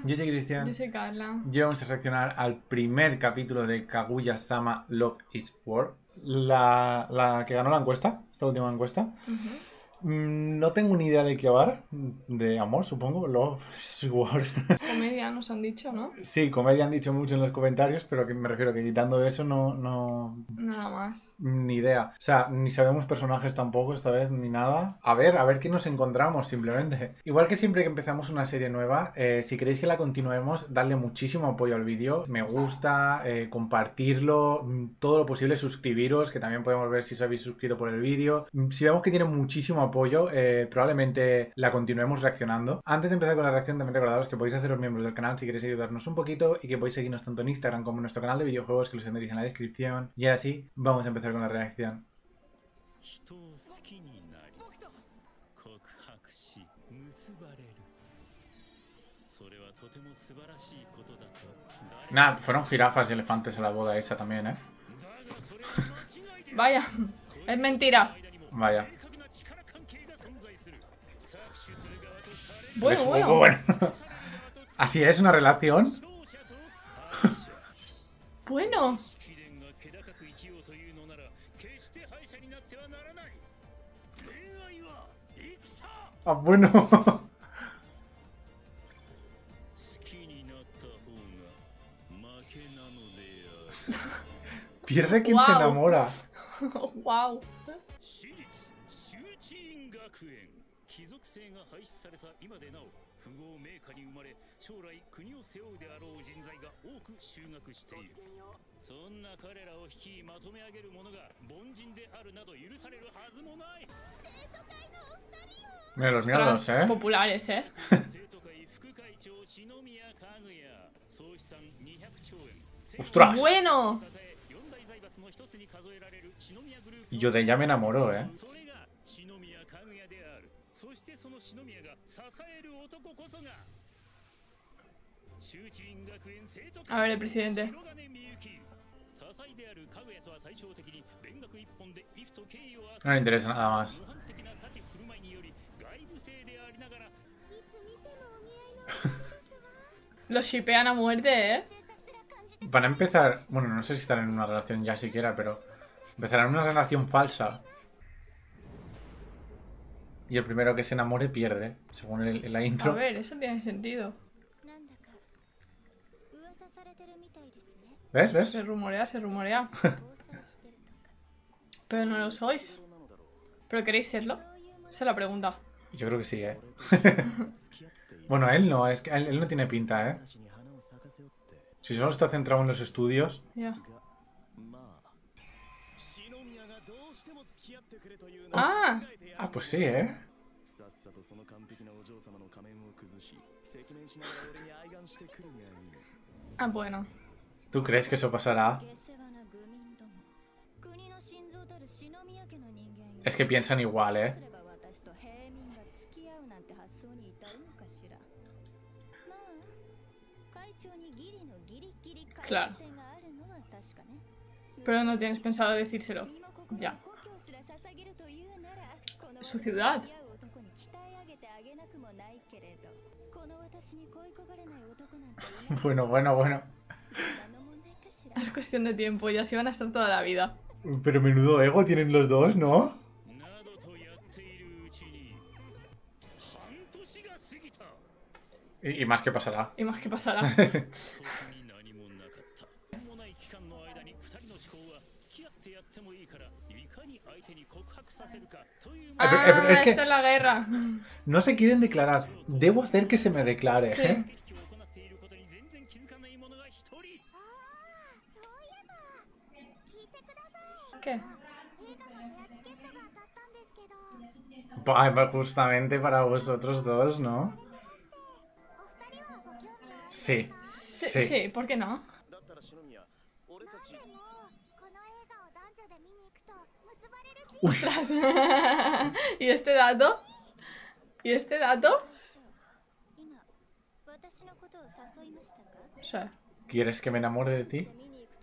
Yo soy Cristian. Yo soy Carla. Y vamos a reaccionar al primer capítulo de Kaguya-sama Love is War. La que ganó la encuesta, esta última encuesta. No tengo ni idea de qué va. De amor, supongo. Love is War. Comedia nos han dicho, ¿no? Sí, comedia han dicho mucho en los comentarios, pero que me refiero que quitando eso no... Nada más. Ni idea. O sea, ni sabemos personajes tampoco esta vez, ni nada. A ver qué nos encontramos simplemente. Igual que siempre que empezamos una serie nueva, si queréis que la continuemos, dadle muchísimo apoyo al vídeo. Me gusta, compartirlo, todo lo posible, suscribiros, que también podemos ver si os habéis suscrito por el vídeo. Si vemos que tiene muchísimo apoyo, probablemente la continuemos reaccionando. Antes de empezar con la reacción, también recordaros que podéis haceros miembros del canal si queréis ayudarnos un poquito y que podéis seguirnos tanto en Instagram como en nuestro canal de videojuegos, que los tendréis en la descripción. Y ahora sí, vamos a empezar con la reacción. Nah, fueron jirafas y elefantes a la boda esa también, ¿eh? Vaya, es mentira. Vaya. Bueno, bueno. ¿Así es una relación? Bueno. Ah, bueno. Pierde quien se enamora. Wow. Míralos, ¿eh? Populares, ¿eh? ¡Ostras! Bueno. Yo de ella me enamoró, ¿eh? A ver, el presidente. No le interesa nada más. Los shipean a muerte, ¿eh? Van a empezar... Bueno, no sé si están en una relación ya siquiera, pero... Empezarán una relación falsa. Y el primero que se enamore pierde, según la intro. A ver, eso tiene sentido. ¿Ves? ¿Ves? Se rumorea, se rumorea. Pero no lo sois. ¿Pero queréis serlo? Esa es la pregunta. Yo creo que sí, ¿eh? Bueno, él no, es que él no tiene pinta, ¿eh? Si solo está centrado en los estudios. Ya. Ah, Ah, pues sí, ¿eh? ah, bueno. ¿Tú crees que eso pasará? Es que piensan igual, ¿eh? Claro. Pero no tienes pensado decírselo. Ya. Su ciudad. Bueno. Es cuestión de tiempo, ya se van a estar toda la vida. Pero menudo ego tienen los dos, ¿no? Y más que pasará. Y más que pasará. Es que esta es la guerra. no se quieren declarar. Debo hacer que se me declare, Sí. ¿eh? ¿Qué? Justamente para vosotros dos, ¿no? Sí. Sí, ¿por qué no? ¡Ostras! ¿Y este dato? ¿Y este dato? Sí. ¿Quieres que me enamore de ti?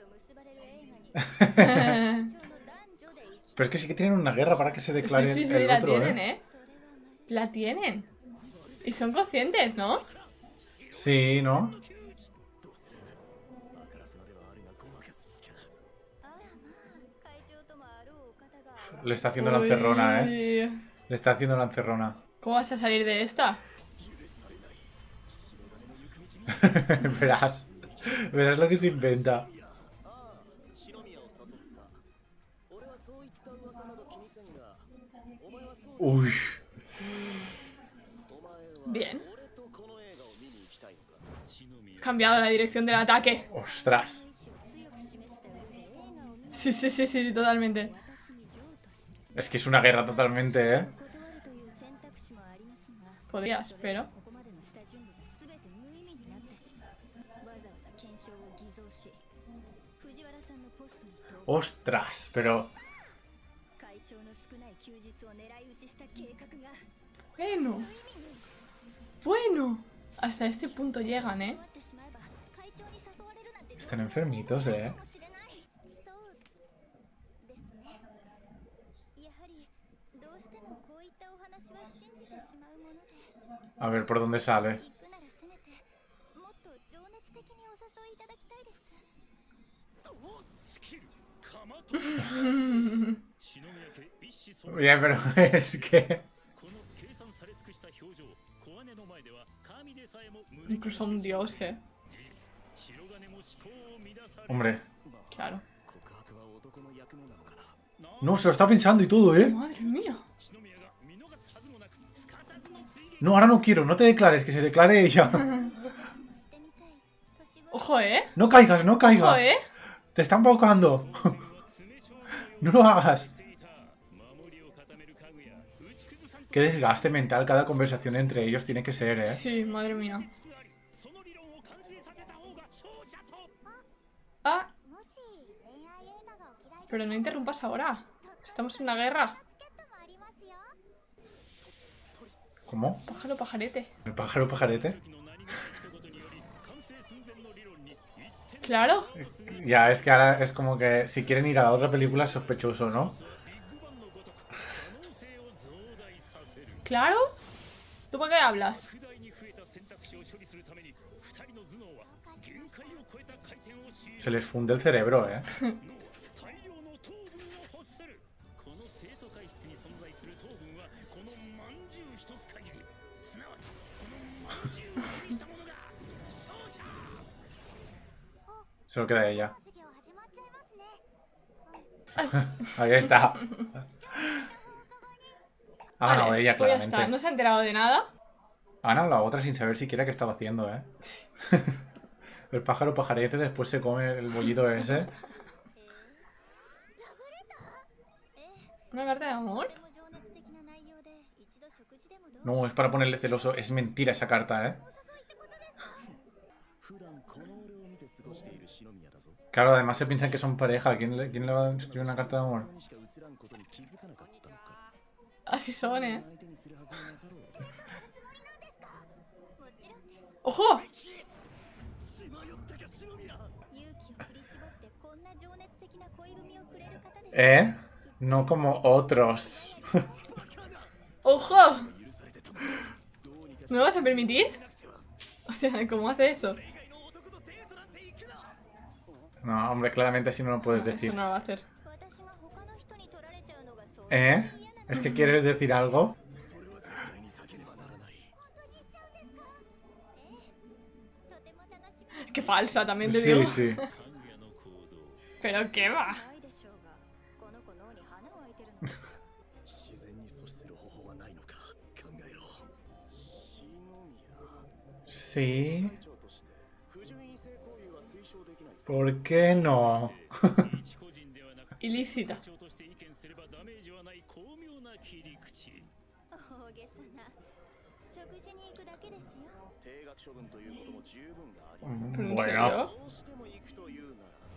Pero es que sí que tienen una guerra para que se declare sí, el la otro, tienen, ¿eh? La tienen. Y son conscientes, ¿no? Sí, ¿no? Le está haciendo la encerrona, ¿eh? Uy. Le está haciendo la encerrona. ¿Cómo vas a salir de esta? Verás. Verás lo que se inventa. Uy. Bien. Cambiado la dirección del ataque. Ostras. Sí, sí, sí, sí, totalmente. Es que es una guerra totalmente, ¿eh? Podrías, pero... Ostras, pero... Bueno. Bueno. Hasta este punto llegan, ¿eh? Están enfermitos, ¿eh? A ver por dónde sale. Oye, pero es que... Incluso un dios, ¿eh? Hombre. Claro. No, se lo está pensando y todo, ¿eh? Madre mía. No, ahora no quiero. No te declares, que se declare ella. Ojo, ¿eh? No caigas, no Ojo, caigas. ¿eh? Te están embaucando. No lo hagas. Qué desgaste mental cada conversación entre ellos tiene que ser, ¿eh? Sí, madre mía. Ah. Pero no interrumpas ahora. Estamos en una guerra. ¿Cómo? Pájaro, pajarete. ¿El pájaro pajarete? Claro. Ya, es que ahora es como que si quieren ir a la otra película es sospechoso, ¿no? Claro. ¿Tú por qué hablas? Se les funde el cerebro, ¿eh? Se lo queda ella. Ahí está. Ha ganado Vale, ella, pues ya claramente. está. No se ha enterado de nada. Ha ganado la otra sin saber siquiera qué estaba haciendo, ¿eh? El pájaro pajarete después se come el bollito ese. ¿Una carta de amor? No, es para ponerle celoso. Es mentira esa carta, ¿eh? Claro, además se piensan que son pareja. ¿Quién le va a escribir una carta de amor? Así son, ¿eh? ¡Ojo! ¿Eh? No como otros. ¡Ojo! ¿Me lo vas a permitir? O sea, ¿cómo hace eso? No, hombre, claramente así no lo puedes No, decir. eso no lo va a hacer. ¿Eh? ¿Es que quieres decir algo? Qué falsa, también te digo. Sí, sí. Pero qué va. Sí. ¿Por qué no? Ilícita. ¿Pero en Bueno. serio?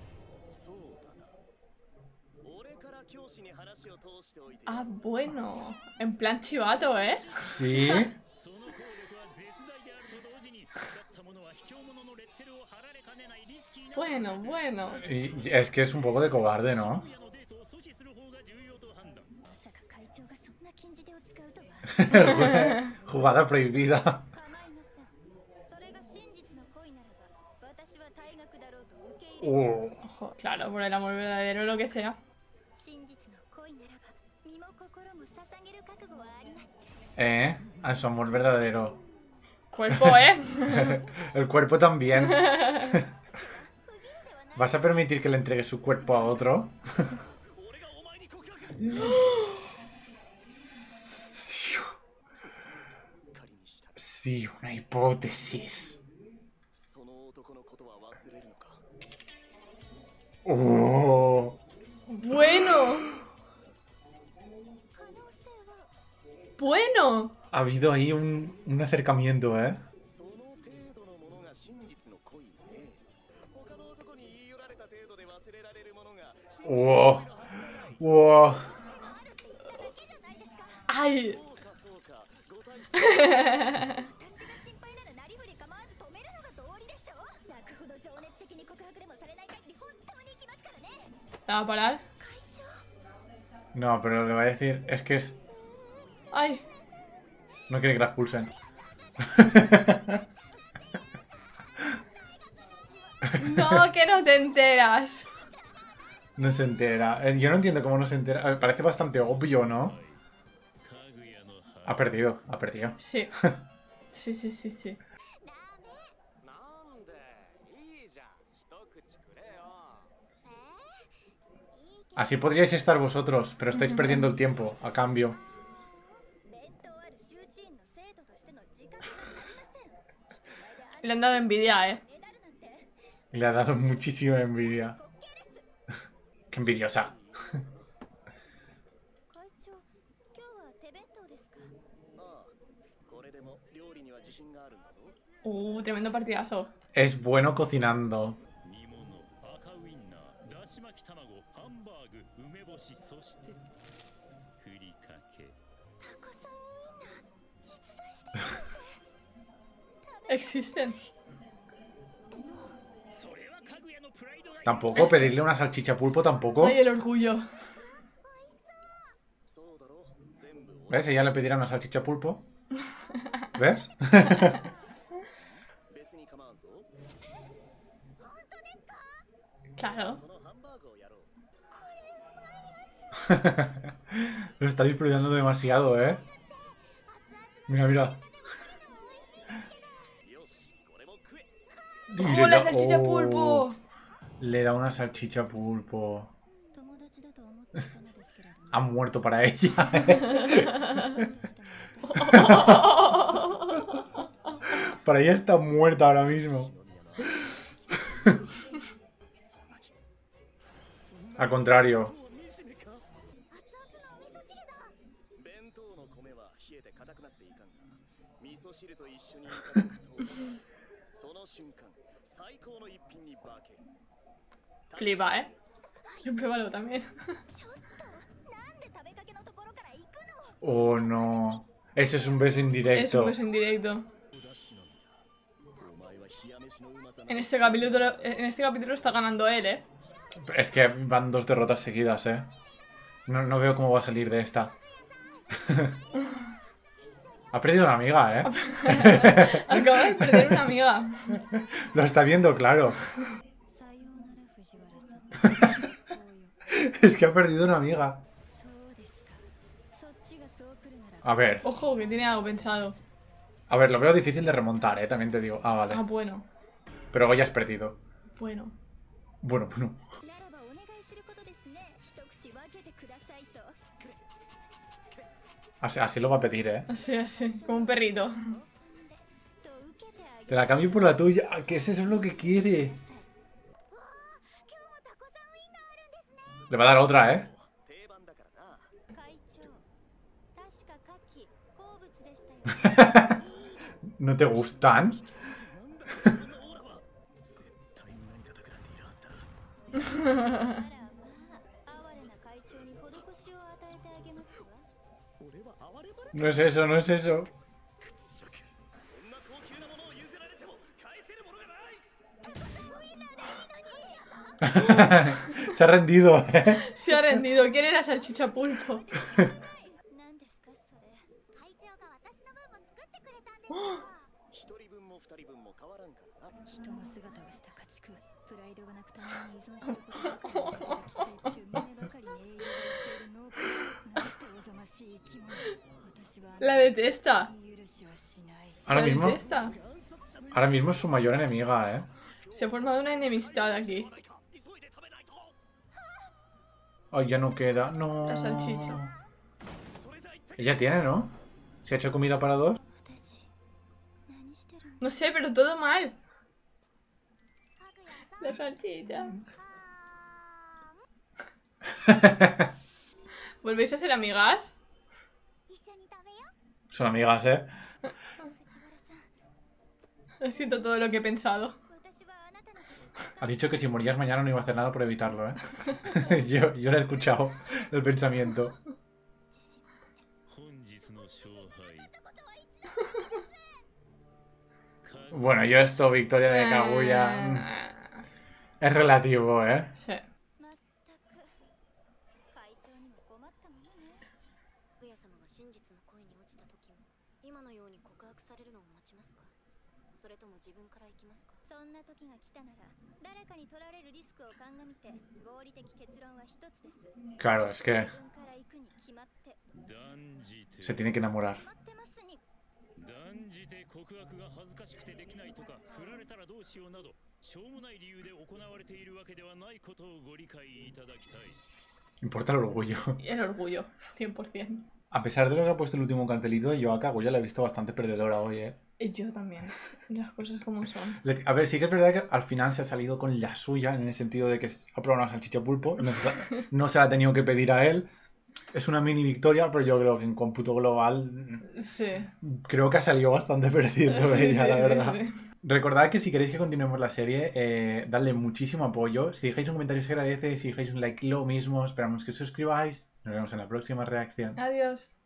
Ah, bueno. En plan chivato, ¿eh? Sí. Bueno, bueno. Y es que es un poco de cobarde, ¿no? Jugada prohibida. Ojo, claro, por el amor verdadero, lo que sea. A su amor verdadero. Cuerpo, ¿eh? El cuerpo también. ¿Vas a permitir que le entregue su cuerpo a otro? Sí, una hipótesis. Oh. Bueno. Bueno. Ha habido ahí un acercamiento, ¿eh? Wow. Wow. Ay. ¿La va a parar? No, pero le va a decir, es que es... Ay. No quiere que la expulsen. No, que no te enteras. No se entera. Yo no entiendo cómo no se entera. A ver, parece bastante obvio, ¿no? Ha perdido, ha perdido. Sí. Sí, sí, sí, sí. Así podríais estar vosotros, pero estáis perdiendo el tiempo, a cambio. Le han dado envidia, ¿eh? Le ha dado muchísima envidia. Qué envidiosa. Tremendo partidazo. Es bueno cocinando. Existen. Tampoco pedirle una salchicha pulpo, tampoco. Ay, el orgullo. ¿Ves? Ella le pedirá una salchicha pulpo. ¿Ves? Claro. Lo está disfrutando demasiado, ¿eh? Mira, mira. ¡Oh, la salchicha pulpo! Le da una salchicha pulpo. Ha muerto para ella. Para ella está muerta ahora mismo. Al contrario. Flipa, ¿eh? Yo pruébalo también. Oh, no. Ese es un beso Es indirecto. un beso en directo. En este capítulo está ganando él, ¿eh? Es que van 2 derrotas seguidas, ¿eh? No veo cómo va a salir de esta. Ha perdido una amiga, ¿eh? Acaba de perder una amiga. Lo está viendo, claro. Es que ha perdido una amiga. A ver. Ojo, que tiene algo pensado. A ver, lo veo difícil de remontar, ¿eh? También te digo. Ah, vale. Ah, bueno. Pero hoy has perdido. Bueno. Bueno. Así lo va a pedir, ¿eh? Así, así. Como un perrito. Te la cambio por la tuya. ¿Qué es eso lo que quiere? Le va a dar otra, ¿eh? ¿No te gustan? No es eso, no es eso. Se ha rendido, ¿eh? Se ha rendido. Quiere la salchicha pulpo. La detesta. Ahora La mismo, detesta. ahora mismo es su mayor enemiga, ¿eh? Se ha formado una enemistad aquí. Ay, ya no queda. No. La salchicha. Ella tiene, ¿no? ¿Se ha hecho comida para dos? No sé, pero todo mal. La salchicha. ¿Volvéis a ser amigas? Son amigas, ¿eh? Siento todo lo que he pensado. Ha dicho que si morías mañana no iba a hacer nada por evitarlo, ¿eh? yo lo he escuchado, el pensamiento. Bueno, yo esto, victoria de Kaguya, es relativo, ¿eh? Sí. Claro, es que se tiene que enamorar. Importa el orgullo. El orgullo, 100%. A pesar de lo que ha puesto el último cartelito, yo a Kaguya la he visto bastante perdedora hoy, ¿eh? Y yo también. Las cosas como son. A ver, sí que es verdad que al final se ha salido con la suya, en el sentido de que ha probado una salchicha pulpo, no se la ha tenido que pedir a él. Es una mini victoria, pero yo creo que en cómputo global Sí. creo que ha salido bastante perdiendo Sí, ella, sí, la sí, verdad. sí. Recordad que si queréis que continuemos la serie, dadle muchísimo apoyo. Si dejáis un comentario se agradece, si dejáis un like lo mismo. Esperamos que os suscribáis. Nos vemos en la próxima reacción. Adiós.